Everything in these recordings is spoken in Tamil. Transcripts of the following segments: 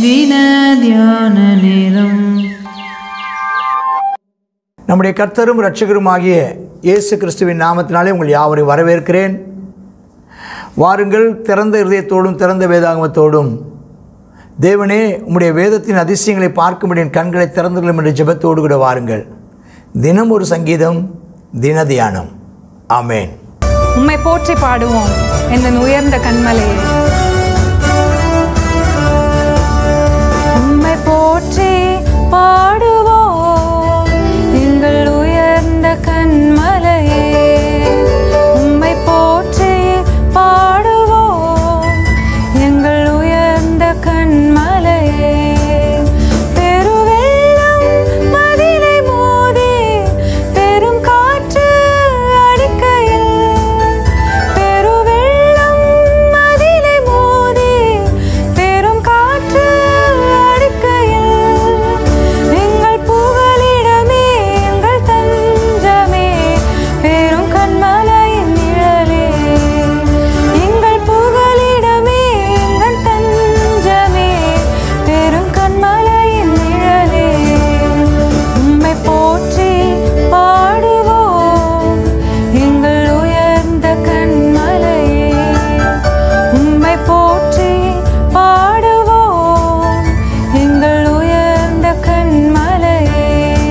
தின தியான நேரம். நம்முடைய கர்த்தரும் இரட்சகருமாகிய இயேசு கிறிஸ்துவின் நாமத்தினாலே உங்கள் யாவரையும் வரவேற்கிறேன். வாருங்கள், திறந்த இருதயத்தோடும் திறந்த வேதாகமத்தோடும் தேவனே உம்முடைய வேதத்தின் அதிசயங்களை பார்க்கும்படி என் கண்களை திறந்துள்ளோம் என்ற ஜெபத்தோடு கூட வாருங்கள். தினம் ஒரு சங்கீதம், தின தியானம். ஆமேன். உம்மை போற்றி பாடுவோம் என் உயர்ந்த கண்மலையே. உம்மை போற்றி பாடுவோம் எங்கள் உயர்ந்த கண்மலையே. உம்மை போற்றி பாடுவோம் எங்கள் உயர்ந்த கண்மலையே. பெருவெள்ளம் மதிலை மோதி பெரும் காற்று அடிக்கையில், பெருவெள்ளம் மதிலை மோதி பெரும் காற்று அடிக்கையில், எங்கள் புகலிடமே எங்கள் தஞ்சமே பெரும் கண்மலையின் நிழலே. எங்கள் புகலிடமே எங்கள் தஞ்சமே பெரும் கண்மலையின் நிழலே. உம்மை போற்றி பாடுவோம் எங்கள் உயர்ந்த கண்மலையே. உம்மை போற்றி பாடுவோம் எங்கள் உயர்ந்த கண்மலையே.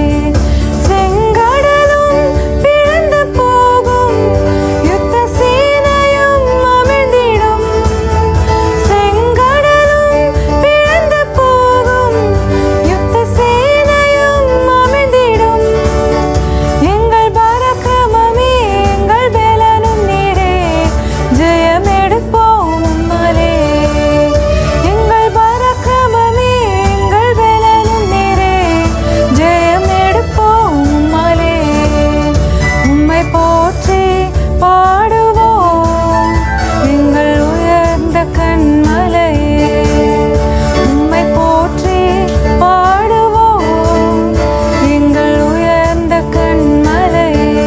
செங்கடலும் பிளந்து போகும், யுத்த சேனையும் அமிழ்ந்திடும். செங்கடலும் பிளந்து போகும், யுத்த சேனையும் அமிழ்ந்திடும். எங்கள் பராக்கிரமமே எங்கள் பெலனும் நீரே, ஜெயம் எடுப்போம் உம்மாலே. எங்கள் பராக்கிரமமே எங்கள் பெலனும் நீரே, ஜெயம் எடுப்போம் உம்மாலே. உம்மை போற்றி பாடுவோம் எங்கள் உயர்ந்த கண்மலையே. உம்மை போற்றி பாடுவோம் எங்கள் உயர்ந்த கண்மலையே.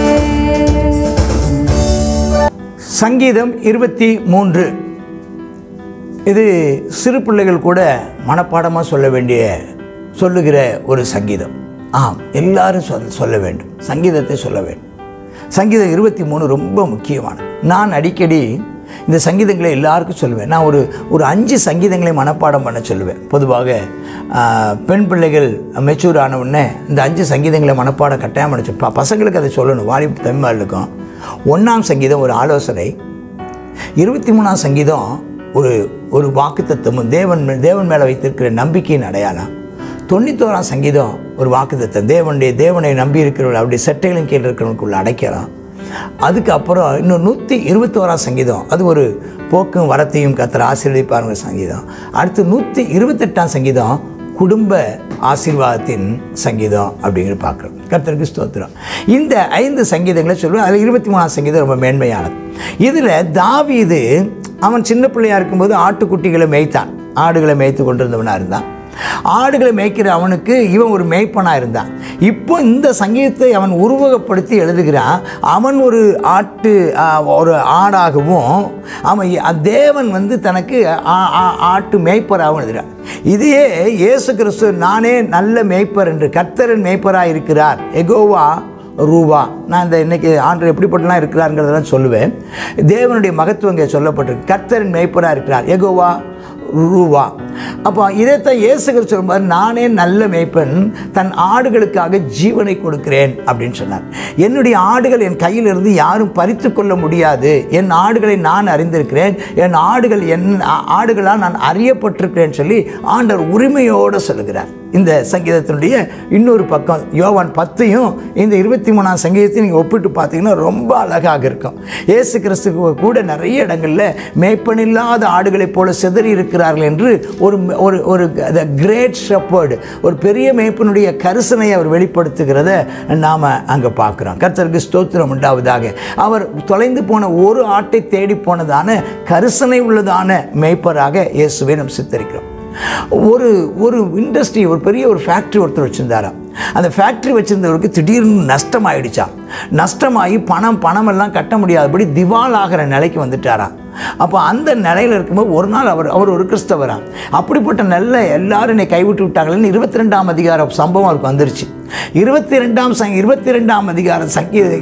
சங்கீதம் 23. இது சிறு பிள்ளைகள் கூட மனப்பாடமாக சொல்லுகிற ஒரு சங்கீதம். எல்லாரும் சொல்ல வேண்டும், சங்கீதத்தை சொல்ல வேண்டும். சங்கீதம் 23 ரொம்ப முக்கியமானது. நான் அடிக்கடி இந்த சங்கீதங்களை எல்லாருக்கும் சொல்லுவேன். நான் ஒரு 5 சங்கீதங்களை மனப்பாடம் பண்ண சொல்லுவேன். பொதுவாக பெண் பிள்ளைகள் மெச்சூர் ஆன உடனே இந்த 5 சங்கீதங்களை மனப்பாடம் கட்டாயம் பண்ண பசங்களுக்கு அதை சொல்லணும், வாலிப தமிழ்க்கும். 1ஆம் சங்கீதம் ஒரு ஆலோசனை, 23ஆம் சங்கீதம் ஒரு வாக்குத்தத்தமும் தேவன் மேலே வைத்திருக்கிற நம்பிக்கையின் அடையாளம். 91ஆம் சங்கீதம் ஒரு வாக்குத்தத்தம், தேவனை நம்பி இருக்கிறவர்கள் அவருடைய செட்டைகளின் கீழ் இருக்கிறவங்களுக்குள்ள அடைக்கலாம். அதுக்கப்புறம் இன்னும் 121ஆம் சங்கீதம், அது ஒரு போக்கும் வரத்தையும் கர்த்தர் ஆசீர்வதிப்பாருங்கிற சங்கீதம். அடுத்து 128ஆம் சங்கீதம் குடும்ப ஆசீர்வாதத்தின் சங்கீதம் அப்படிங்கிற பார்க்குறோம். கர்த்தருக்கு ஸ்தோத்திரம். இந்த 5 சங்கீதங்களை சொல்லுவேன். அதில் 23ஆம் சங்கீதம் ரொம்ப மேன்மையானது. இதில் தாவீது அவன் சின்ன பிள்ளையாக இருக்கும்போது ஆட்டுக்குட்டிகளை மேய்த்தான், ஆடுகளை மேய்த்து கொண்டிருந்தவனாக இருந்தான். ஆடுகளை மேய்க்கிற அவனுக்கு இவன் ஒரு மேய்ப்பனாக இருந்தான். இப்போ இந்த சங்கீதத்தை அவன் உருவகப்படுத்தி எழுதுகிறான். அவன் ஒரு ஆடாகவும் அவன் தேவன் தனக்கு ஆட்டு மேய்ப்பராகவும் எழுதுகிறான். இதையே இயேசு கிறிஸ்து நானே நல்ல மேய்ப்பர் என்று, கர்த்தரின் மேய்ப்பராக இருக்கிறார், எகோவா ரூவா. நான் இன்னைக்கு ஆண்டு எப்படிப்பட்டலாம் இருக்கிறாருங்கிறதெல்லாம் சொல்லுவேன். தேவனுடைய மகத்துவங்க சொல்லப்பட்டிருக்கு. கர்த்தரின் மேய்ப்பராக இருக்கிறார், எகோவா ரூவா. அப்போ இதைத்தான் இயேசு கிறிஸ்து சொல்லும்போது நானே நல்ல மேய்ப்பன், தன் ஆடுகளுக்காக ஜீவனை கொடுக்கிறேன் அப்படின்னு சொன்னார். என்னுடைய ஆடுகள் என் கையிலிருந்து யாரும் பறித்து கொள்ள முடியாது. என் ஆடுகளை நான் அறிந்திருக்கிறேன், என் ஆடுகளால் நான் அறியப்பட்டிருக்கிறேன் சொல்லி ஆண்டவர் உரிமையோடு சொல்லுகிறார். இந்த சங்கீதத்தினுடைய இன்னொரு பக்கம் யோவான் 10ஐயும் இந்த 23ஆம் சங்கீதத்தையும் நீங்கள் ஒப்பிட்டு பார்த்தீங்கன்னா ரொம்ப அழகாக இருக்கும். இயேசு கிறிஸ்துக்கு கூட நிறைய இடங்களில் மேய்ப்பனில்லாத ஆடுகளைப் போல சிதறி இருக்கிறார்கள் என்று ஒரு கிரேட் ஷெப்பர்டு, ஒரு பெரிய மேய்ப்பனுடைய கரிசனை அவர் வெளிப்படுத்துகிறத நாம் அங்கே பார்க்குறோம். கர்த்தருக்கு ஸ்தோத்திரம் உண்டாவதாக. அவர் தொலைந்து போன ஒரு ஆட்டை தேடி போனதான கரிசனை உள்ளதான மேய்ப்பராக இயேசுவை நாம் சித்தரிக்கிறோம். ஒரு இண்டஸ்ட்ரி, ஒரு பெரிய ஒரு ஃபேக்ட்ரி ஒருத்தர் வச்சுருந்தாராம். அந்த ஃபேக்ட்ரி வச்சுருந்தவருக்கு திடீர்னு நஷ்டமாயிடுச்சா. நஷ்டமாகி பணமெல்லாம் கட்ட முடியாதபடி திவால் ஆகிற நிலைக்கு வந்துட்டாராம். அப்போ அந்த நிலையில் இருக்கும்போது ஒரு நாள் அவர் ஒரு கிறிஸ்தவரா. அப்படிப்பட்ட நல்ல எல்லாரும் என்னை கைவிட்டு விட்டாங்களேன்னு 22ஆம் அதிகார சம்பவம் அவருக்கு வந்துருச்சு. 22ஆம் அதிகார சங்கீதம்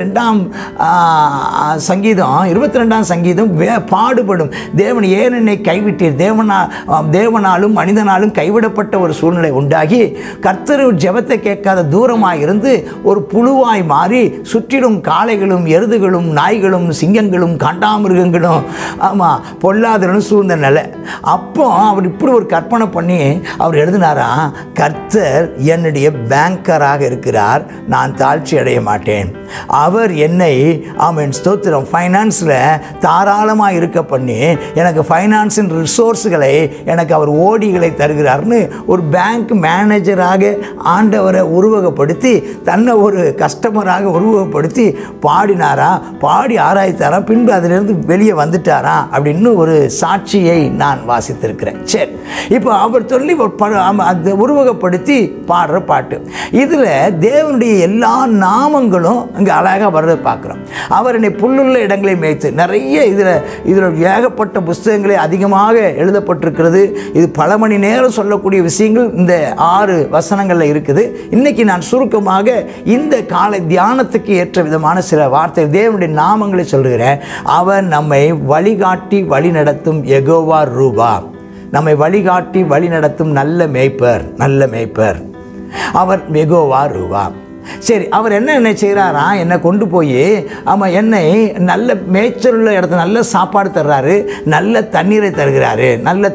22ஆம் சங்கீதம் பாடுபடும். தேவன் ஏன் என்னை கைவிட்டீர்? தேவனாலும் மனிதனாலும் கைவிடப்பட்ட ஒரு சூழ்நிலை உண்டாகி கர்த்தர் ஜெபத்தை கேட்காத தூரமாக இருந்து ஒரு புழுவாய் மாறி சுற்றிலும் காளைகளும் எருதுகளும் நாய்களும் சிங்கங்களும் காண்டாமிருகங்களும் பொல்லாதவனும் சூழ்ந்த நிலை. அப்போ அவர் இப்படி ஒரு கற்பனை பண்ணி அவர் எழுதினாரா, கர்த்தர் என்னுடைய பேங்கராக இருக்கிறார், நான் தாழ்ச்சி அடைய மாட்டேன். அவர் என்னை ஸ்தோத்திரம் ஃபைனான்ஸில் தாராளமாக இருக்க பண்ணி எனக்கு ஃபைனான்ஸின் ரிசோர்ஸுகளை எனக்கு அவர் ஓடிகளை தருகிறார்னு ஒரு பேங்க் மேனேஜராக ஆண்டவரை உருவகப்படுத்தி தன்னை ஒரு கஸ்டமராக உருவகப்படுத்தி பாடினாரா, பாடி ஆராய்த்தாரா, பின்பு அதிலிருந்து வெளியே வந்துட்டாரா அப்படின்னு ஒரு சாட்சியை நான் வாசித்திருக்கிறேன். சரி, இப்போ அவர் சொல்லி உருவகப்படுத்தி பாடுற பாட்டு. இதில் தேவனுடைய எல்லா நாமங்களும் இங்கே அழகாக வர்றதை பார்க்குறோம். அவர் என்னை புல்லுள்ள இடங்களை மேய்த்து, நிறைய இதில் ஏகப்பட்ட புஸ்தகங்களே அதிகமாக எழுதப்பட்டிருக்கிறது. இது பல மணி நேரம் சொல்லக்கூடிய விஷயங்கள் இந்த 6 வசனங்களில் இருக்குது. இன்றைக்கி நான் சுருக்கமாக இந்த காலை தியானத்துக்கு ஏற்ற விதமான சில வார்த்தை தேவனுடைய நாமங்களை சொல்கிறேன். அவர் நம்மை வழிகாட்டி வழி நடத்தும் யெகோவா ரூபா, நம்மை வழிகாட்டி வழி நடத்தும் நல்ல மேய்ப்பர் அவர் யெகோவா ரூபா. சரி, அவர் என்ன செய்கிறாரா, என்னை கொண்டு போய் என்னை நல்ல மேய்ச்சலுள்ள இடத்துல நல்ல சாப்பாடு தர்றாரு, நல்ல தண்ணீரை தருகிறாரு.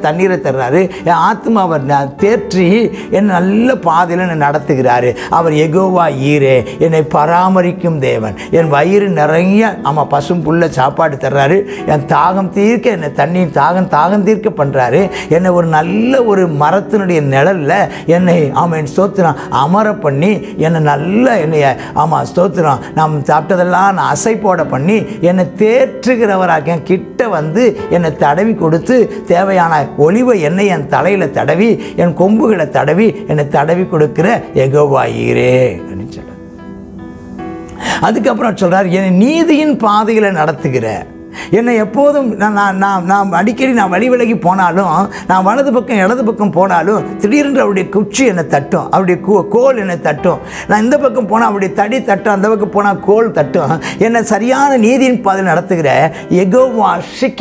என் ஆத்மாவை தேற்றி என்னை நல்ல பாதையில் என்னை நடத்துகிறாரு. அவர் யெகோவா ஈரே, என்னை பராமரிக்கும் தேவன். என் வயிறு நிறைய பசும் புல்ல சாப்பாடு தர்றாரு. என் தாகம் தீர்க்க என்னை தாகம் தீர்க்க பண்ணுறாரு. என்னை ஒரு நல்ல ஒரு மரத்தினுடைய நிழலில் என்னை ஸ்தோத்திரம் அமர பண்ணி என்னை நல்ல என்னைய ஸ்தோத்திரம் நாம் சாப்பிட்டதெல்லாம் நான் அசை போட பண்ணி என்னை தேற்றுகிறவராக கிட்ட வந்து என்னை தடவி கொடுத்து தேவையான ஒலிவ எண்ணெய் என் தலையில் தடவி என் கொம்புகளை தடவி என்னை தடவி கொடுக்கிற யெகோவா ஈரே அப்படின்னு சொல்ற. அதுக்கப்புறம் சொல்றார், என்னை நீதியின் பாதையில் நடத்துகிற, என்னை எப்போதும் நான் அடிக்கடி நான் வழி விலகி போனாலும், நான் வலது பக்கம் இடது பக்கம் போனாலும் திடீரென்று அவருடைய குச்சி என்னை தட்டும், அவருடைய கோல் என்னை தட்டும். நான் இந்த பக்கம் போனால் அவருடைய தடி தட்டும், அந்த பக்கம் போனால் கோல் தட்டும். என்னை சரியான நீதியின் பாதையில் நடத்துகிற யெகோவா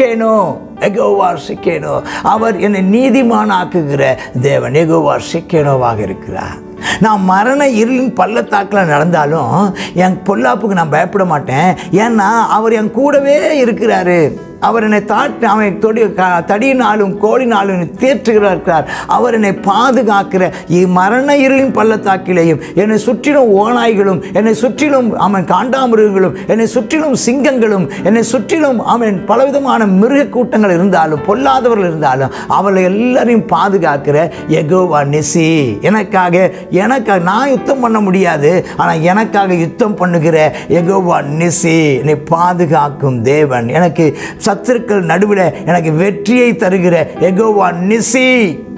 சிக்கேனோ, அவர் என்னை நீதிமான் ஆக்குகிற தேவன் யெகோவா சிக்கேனோவாக இருக்கிறார். நான் மரண இருளின் பள்ளத்தாக்கில் நடந்தாலும் என் பொல்லாப்புக்கு நான் பயப்பட மாட்டேன். ஏன்னா அவர் என் கூடவே இருக்கிறாரு. அவர் என்னை அவன் தடியினாலும் கோலினாலும் தேற்றுகிறார். அவர் என்னை பாதுகாக்கிற மரண இருளின் பள்ளத்தாக்கிலேயும் என்னை சுற்றிலும் ஓநாய்களும், என்னை சுற்றிலும் காண்டாமிருகங்களும், என்னை சுற்றிலும் சிங்கங்களும், என்னை சுற்றிலும் பலவிதமான மிருக கூட்டங்கள் இருந்தாலும் பொல்லாதவர்கள் இருந்தாலும் அவளை எல்லாரையும் பாதுகாக்கிற யெகோவா நிசி. எனக்காக நான் யுத்தம் பண்ண முடியாது, ஆனால் எனக்காக யுத்தம் பண்ணுகிற யெகோவா நிசி, என்னை பாதுகாக்கும் தேவன், எனக்கு சத்துருக்கள் நடுவில் எனக்கு வெற்றியை தருகிற யெகோவா நிசி.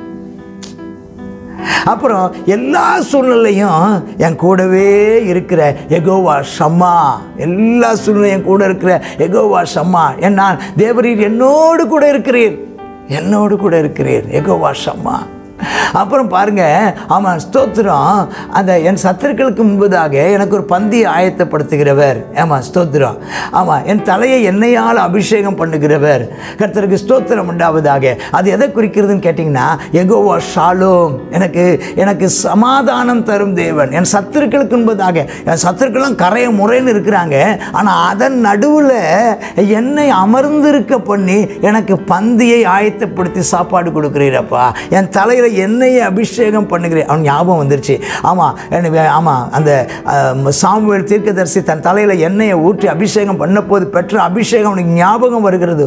அப்புறம் எல்லா சூழ்நிலையும் என் கூடவே இருக்கிற யெகோவா ஷம்மா, எல்லா சூழ்நிலையும் என் கூட இருக்கிற யெகோவா ஷம்மா. நான் தேவரீர் என்னோடு கூட இருக்கிறீர் யெகோவா ஷம்மா. அப்புறம் பாருங்க, ஸ்தோத்திரம், அந்த என் சத்துருக்களுக்கு முன்பதாக எனக்கு ஒரு பந்தியை ஆயத்தப்படுத்துகிறவர். ஸ்தோத்திரம். என் தலையை எண்ணெயால் அபிஷேகம் பண்ணுகிறவர். கர்த்தருக்கு ஸ்தோத்திரம் உண்டாவதாக. அது எதை குறிக்கிறதுன்னு கேட்டிங்கன்னா, யெகோவா ஷாலோம், எனக்கு சமாதானம் தரும் தேவன். என் சத்துருக்களுக்கு முன்பதாக, என் சத்துருக்கெல்லாம் கரைய முறைன்னு இருக்கிறாங்க, ஆனால் அதன் நடுவில் என்னை அமர்ந்திருக்க பண்ணி எனக்கு பந்தியை ஆயத்தப்படுத்தி சாப்பாடு கொடுக்குறீரப்பா. என் தலையில் என்னையை அபிஷேகம் பண்ணுகிறேன். அவன் ஞாபகம் வந்துருச்சு. அந்த சாமுவேல் தீர்க்கதரிசி தன் தலையில் எண்ணெயை ஊற்றி அபிஷேகம் பண்ண போது பெற்ற அபிஷேகம் அவனுக்கு ஞாபகம் வருகிறது.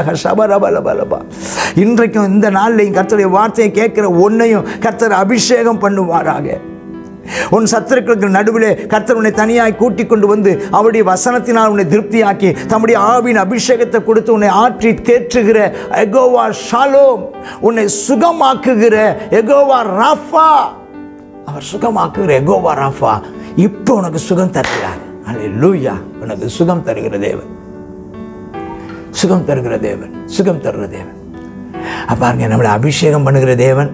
இன்றைக்கும் இந்த நாளில் கர்த்தருடைய வார்த்தையை கேட்கிற உன்னையும் கர்த்தர் அபிஷேகம் பண்ணுவாராக. உன் சத்துருக்களுக்கு நடுவிலே கர்த்தர் உன்னை தனியாய் கூட்டிக் கொண்டு வந்து அவருடைய வசனத்தினால் உன்னை திருப்தியாக்கி தம்முடைய ஆவியின் அபிஷேகத்தை கொடுத்து உன்னை ஆற்றி தேற்றுகிற யெகோவா ஷாலோம், உன்னை சுகமாக்குகிற யெகோவா ராஃபா. அவர் சுகமாக்குகிற யெகோவா ராஃபா இப்போ உனக்கு சுகம் தருகிறார். அல்லேலூயா. உனக்கு சுகம் தருகிற தேவன், சுகம் தருகிற தேவன், சுகம் தருகிற தேவன். பாருங்க, நம்மளை அபிஷேகம் பண்ணுகிற தேவன்.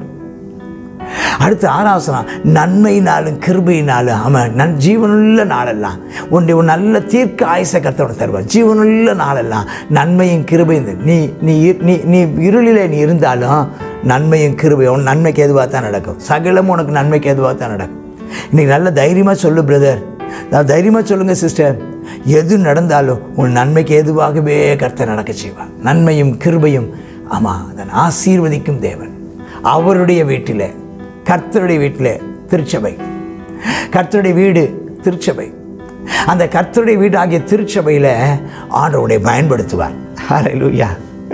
அடுத்து 6 நன்மையினாலும் கிருபையினாலும் அவன் ஜீவனுள்ள நாளெல்லாம் உன்னுடைய ஒரு நல்ல தீர்க்க ஆயுசை கர்த்தர் தருவார். ஜீவனுள்ள நாளெல்லாம் நன்மையும் கிருபையும். நீ நீ நீ நீ இருளிலே நீ இருந்தாலும் நன்மையும் கிருபையும் நன்மைக்கு எதுவாக தான் நடக்கும். சகலமும் உனக்கு நன்மைக்கு எதுவாக தான் நடக்கும். இன்றைக்கி நல்ல தைரியமாக சொல்லு பிரதர், தைரியமாக சொல்லுங்கள் சிஸ்டர், எது நடந்தாலும் உன் நன்மைக்கு எதுவாகவே கர்த்தர் நடக்க செய்வார். நன்மையும் கிருபையும். ஆமாம், அதன் ஆசீர்வதிக்கும் தேவன். அவருடைய வீட்டில், கர்த்தருடைய வீட்டில் திருச்சபை, கர்த்தருடைய வீடு திருச்சபை. அந்த கர்த்தருடைய வீடு ஆகிய திருச்சபையில் ஆண்டவரை பயன்படுத்துவார். ஹல்லேலூயா,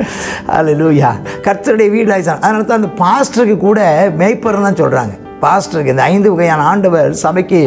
ஹல்லேலூயா. கர்த்தருடைய வீடு ஆகிய, அதனால தான் அந்த பாஸ்டருக்கு கூட மேய்ப்பர்னு தான் சொல்கிறாங்க. பாஸ்டருக்கு இந்த 5 வகையான ஆண்டவர் சபைக்கு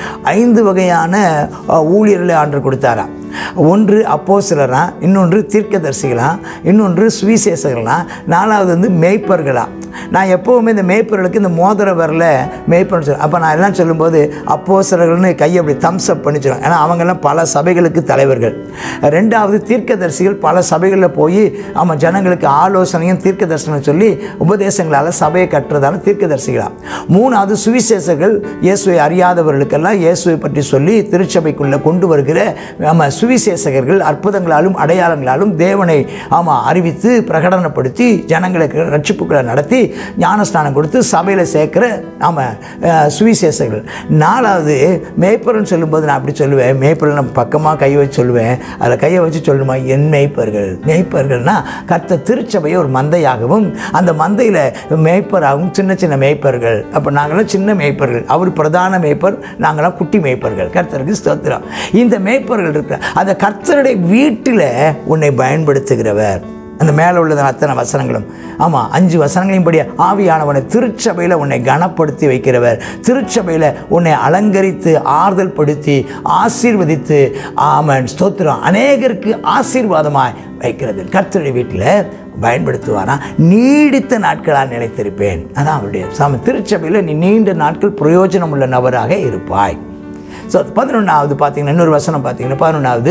5 வகையான ஊழியர்களை ஆண்டவர் கொடுத்தாராம். ஒன்று அப்போஸ்தலராம், இன்னொன்று தீர்க்கதரிசிகளாம், இன்னொன்று சுவிசேஷகர்களாம், 4வது மேய்ப்பர்களாம். நான் எப்போவுமே இந்த மேய்ப்பர்களுக்கு இந்த மோதிர வரல மேய்ப்பர்னு சொல்லுவேன். அப்போ நான் எல்லாம் சொல்லும்போது அப்போஸ்தலர்கள்னு கையை அப்படி தம்ஸ் அப் பண்ணி சொல்லுவேன். ஏன்னா அவங்கெல்லாம் பல சபைகளுக்கு தலைவர்கள். 2வது தீர்க்கதரிசிகள் பல சபைகளில் போய் ஜனங்களுக்கு ஆலோசனையும் தீர்க்க தரிசனம் சொல்லி உபதேசங்களால் சபையை கட்டுறதால தீர்க்கதரிசிகளாம். 3வது சுவிசேஷர்கள் இயேசுவை அறியாதவர்களுக்கெல்லாம் இயேசுவை பற்றி சொல்லி திருச்சபைக்குள்ளே கொண்டு வருகிற சுவிசேஷகர்கள் அற்புதங்களாலும் அடையாளங்களாலும் தேவனை அறிவித்து பிரகடனப்படுத்தி ஜனங்களுக்கு ரட்சிப்புகளை நடத்தி ஞானஸ்நானம் கொடுத்து சபையில் சேர்க்கிற சுவிசேஷகர்கள். 4வது மேய்ப்பர்னு சொல்லும்போது நான் அப்படி சொல்லுவேன், மேய்ப்பர்கள் நம்ம பக்கமாக கையை வச்சு சொல்லுவேன். அதில் கையை வச்சு சொல்லுமா, என் மேய்ப்பர்கள். மேய்ப்பர்கள்னா கர்த்தர் திருச்சபையை ஒரு மந்தையாகவும் அந்த மந்தையில் மேய்ப்பராகவும் சின்ன சின்ன மேய்ப்பர்கள். அப்போ நாங்களாம் சின்ன மேய்ப்பர்கள், அவர் பிரதான மேய்ப்பர், நாங்களாம் குட்டி மேய்ப்பர்கள். கர்த்தருக்கு ஸ்தோத்திரம். இந்த மேய்ப்பர்கள் இருக்கிற அந்த கர்த்தருடைய வீட்டில் உன்னை பயன்படுத்துகிறவர். அந்த மேலே உள்ளது அத்தனை வசனங்களும் 5 வசனங்களையும் படி ஆவியானவனை திருச்சபையில் உன்னை கனப்படுத்தி வைக்கிறவர். திருச்சபையில் உன்னை அலங்கரித்து ஆறுதல் படுத்தி ஆசீர்வதித்து ஸ்தோத்திரம் அநேகருக்கு ஆசீர்வாதமாய் வைக்கிறது. கர்த்தருடைய வீட்டில் பயன்படுத்துவாரா, நீடித்த நாட்களாக நிலைத்திருப்பேன். அதான் அவருடைய திருச்சபையில் நீ நீண்ட நாட்கள் பிரயோஜனம் உள்ள நபராக இருப்பாய். ஸோ 11வது பார்த்தீங்கன்னா, இன்னொரு வசனம் பார்த்தீங்கன்னா 11வது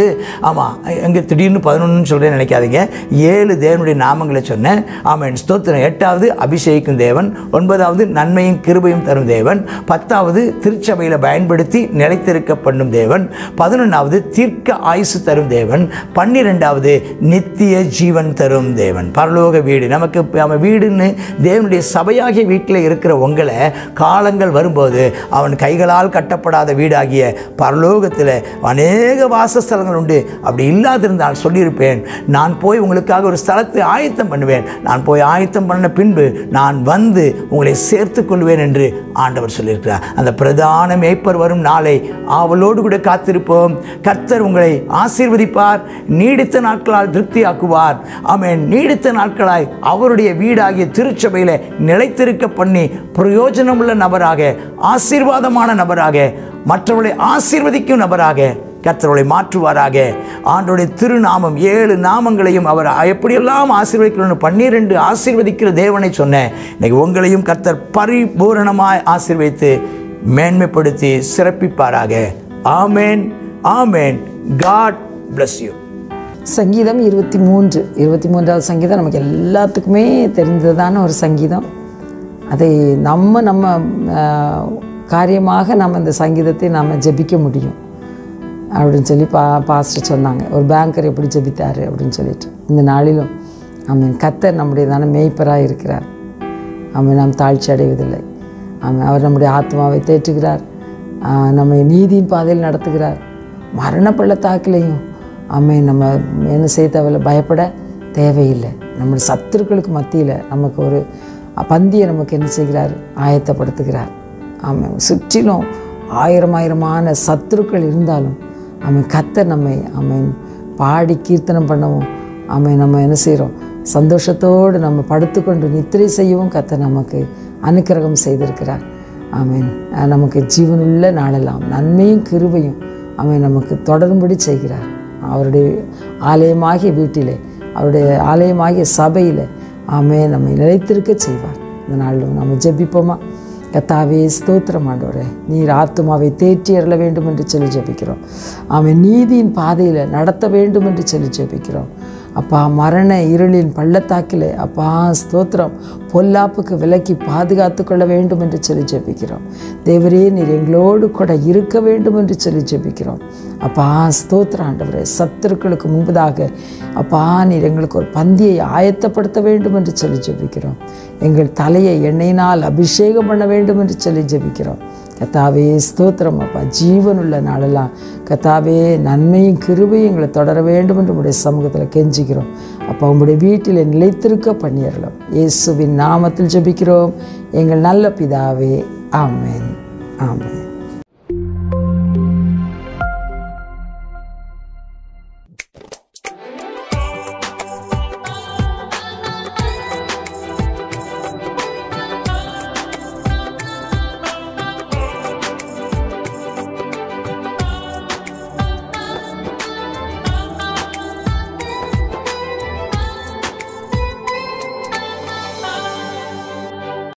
எங்கே திடீர்னு 11ன்னு சொல்கிறேன்னு நினைக்காதீங்க. 7 தேவனுடைய நாமங்களை சொன்னேன். ஸ்தோத்திரம். 8வது அபிஷேகிக்கும் தேவன். 9வது நன்மையும் கிருபையும் தரும் தேவன். 10வது திருச்சபையில் பயன்படுத்தி நிலைத்திருக்க பண்ணும் தேவன். 11வது தீர்க்க ஆயுசு தரும் தேவன். 12வது நித்திய ஜீவன் தரும் தேவன். பரலோக வீடு நமக்கு வீடுன்னு தேவனுடைய சபையாகிய வீட்டில் இருக்கிற உங்களை காலங்கள் வரும்போது அவன் கைகளால் கட்டப்படாத வீடாகிய பரலோகத்தில் அநேக வாசஸ்தலங்கள் உண்டு. அப்படி இல்லாதிருந்தால் சொல்லியிருப்பேன், நான் போய் உங்களுக்காக ஒரு ஸ்தலத்தை ஆயத்தம் பண்ணுவேன். நான் போய் ஆயத்தம் பண்ண பின்பு நான் வந்து உங்களை சேர்த்து கொள்வேன் என்று ஆண்டவர் சொல்லியிருக்கிறார். அந்த பிரதான மேய்ப்பர் வரும் நாளை அவளோடு கூட காத்திருப்போம். கர்த்தர் உங்களை ஆசீர்வதிப்பார், நீடித்த நாட்களால் திருப்தியாக்குவார். ஆமென். நீடித்த நாட்களாய் அவருடைய வீடாகிய திருச்சபையில் நிலைத்திருக்க பண்ணி பிரயோஜனமுள்ள நபராக, ஆசீர்வாதமான நபராக, மற்றவர்களை ஆசீர்வதிக்கும் நபராக கர்த்தர்களை மாற்றுவாராக. ஆண்டவருடைய திருநாமம் 7 நாமங்களையும் அவர் எப்படியெல்லாம் ஆசீர்வதிக்கணும்னு 12 ஆசீர்வதிக்கிற தேவனை சொன்னேன். இன்னைக்கு உங்களையும் கர்த்தர் பரிபூரணமாய் ஆசீர்வதித்து மேன்மைப்படுத்தி சிறப்பிப்பாராக. ஆமேன், ஆமேன். God bless you. சங்கீதம் 23வது சங்கீதம் நமக்கு எல்லாத்துக்குமே தெரிந்ததான ஒரு சங்கீதம். அதை நம்ம காரியமாக நம்ம இந்த சங்கீதத்தை நாம் ஜெபிக்க முடியும் அப்படின்னு சொல்லி பாஸ்டர் சொன்னாங்க. ஒரு பேங்கர் எப்படி ஜெபித்தார் அப்படின்னு சொல்லிட்டு, இந்த நாளிலும் கர்த்தர் நம்முடையதான மேய்ப்பராக இருக்கிறார். நாம் தாழ்ச்சி அடைவதில்லை. அவர் நம்முடைய ஆத்மாவை தேற்றுகிறார், நம்மை நீதியின் பாதையில் நடத்துகிறார். மரண பள்ளத்தாக்கிலையும் நம்ம என்ன செய்ய தேவையில்லை, பயப்பட தேவையில்லை. நம்முடைய சத்துருக்களுக்கு மத்தியில் நமக்கு ஒரு பந்தியை நமக்கு என்ன செய்கிறார், ஆயத்தப்படுத்துகிறார். சுற்றிலும் ஆயிரமான சத்துருக்கள் இருந்தாலும் கர்த்தர் நம்மை பாடி கீர்த்தனம் பண்ணவும் நம்ம என்ன செய்கிறோம், சந்தோஷத்தோடு நம்ம படுத்துக்கொண்டு நித்திரை செய்யவும் கர்த்தர் நமக்கு அனுக்கிரகம் செய்திருக்கிறார். நமக்கு ஜீவனுள்ள நாளெல்லாம் நன்மையும் கிருபையும் நமக்கு தொடரும்படி செய்கிறார். அவருடைய ஆலயமாகிய வீட்டிலே, அவருடைய ஆலயமாகிய சபையில் நம்மை நிலைத்திருக்க செய்வார். இந்த நாளிலும் நம்ம ஜெபிப்போமா? கர்த்தாவே ஸ்தோத்திரம் ஆண்டவரே, நீர் ஆத்துமாவை தேற்றி அருள வேண்டும் என்று சொல்லி ஜெபிக்கிறோம். நீதியின் பாதையில் நடத்த வேண்டும் என்று சொல்லி ஜெபிக்கிறோம். அப்பா மரண இருளின் பள்ளத்தாக்கில் அப்பா ஸ்தோத்திரம் பொல்லாப்புக்கு விலக்கி பாதுகாத்து கொள்ள வேண்டும் என்று சொல்லி ஜெபிக்கிறோம். தேவரே நீர் எங்களோடு கூட இருக்க வேண்டும் என்று சொல்லி ஜெபிக்கிறோம். அப்பா ஸ்தோத்திரம் ஆண்டவரே, சத்துருக்களுக்கு முன்பதாக அப்பா நீர் எங்களுக்கு ஒரு பந்தியை ஆயத்தப்படுத்த வேண்டும் என்று சொல்லி ஜெபிக்கிறோம். எங்கள் தலையை எண்ணெயினால் அபிஷேகம் பண்ண வேண்டும் என்று சொல்லி ஜெபிக்கிறோம். கர்த்தாவே ஸ்தோத்திரம் அப்பா, ஜீவனுள்ள நாளெல்லாம் கர்த்தாவே நன்மையும் கிருபையும் எங்களை தொடர வேண்டும் என்று உம்முடைய சமூகத்தில் கெஞ்சிக்கிறோம். அப்பா உம்முடைய வீட்டில் நிலைத்திருக்க பண்ணிடலாம். இயேசுவின் நாமத்தில் ஜெபிக்கிறோம் எங்கள் நல்ல பிதாவே. ஆமென், ஆமென்.